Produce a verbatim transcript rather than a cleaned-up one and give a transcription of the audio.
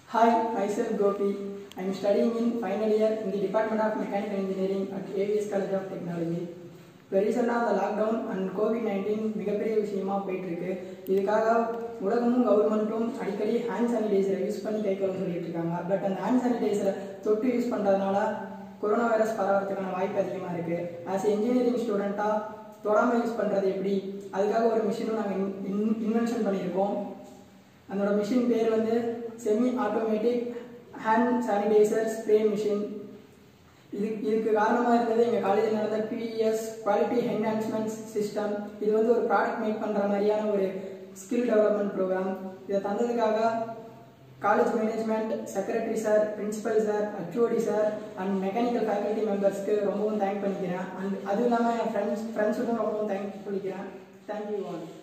Hi, myself Gopi. I am studying in final year in the Department of Mechanical Engineering at A V S College of Technology. இப்போ ரீசெண்டாக அந்த lockdown and Covid nineteen மிகப்பெரிய விஷயமா போயிட்டுருக்கு. இதுக்காக உலகமும் கவர்மெண்ட்டும் அடிக்கடி ஹேண்ட் சானிடைசரை யூஸ் பண்ணி கை கழுவ சொல்லிட்டு இருக்காங்க. பட் அந்த ஹேண்ட் சானிடைசரை தொட்டு யூஸ் பண்ணுறதுனால கொரோனா வைரஸ் பரவறதுக்கான வாய்ப்பு அதிகமாக இருக்குது. ஆஸ் இன்ஜினியரிங் ஸ்டூடெண்ட்டாக தொடாமல் யூஸ் பண்ணுறது எப்படி, அதுக்காக ஒரு மிஷினும் நாங்கள் இன் இன்வென்ஷன் பண்ணியிருக்கோம். அதோட மிஷின் பேர் வந்து semi automatic hand sanitiser spray machine. இது இதுக்கு காரணமாக இருந்தது எங்கள் காலேஜில் நடந்த பிஇஎஸ் குவாலிட்டி என்ஹான்ஸ்மெண்ட் சிஸ்டம். இது வந்து ஒரு ப்ராடக்ட் மேக் பண்ணுற மாதிரியான ஒரு ஸ்கில் டெவலப்மெண்ட் ப்ரோக்ராம். இதை தந்ததுக்காக college management, secretary sir, principal sir, HOD sir and mechanical faculty மெம்பர்ஸ்க்கு ரொம்பவும் தேங்க் பண்ணிக்கிறேன். அண்ட் அதுவும் இல்லாமல் என் ஃப்ரெண்ட்ஸ் ஃப்ரெண்ட்ஸுக்கும் ரொம்பவும் தேங்க் பண்ணிக்கிறேன். Thank you all.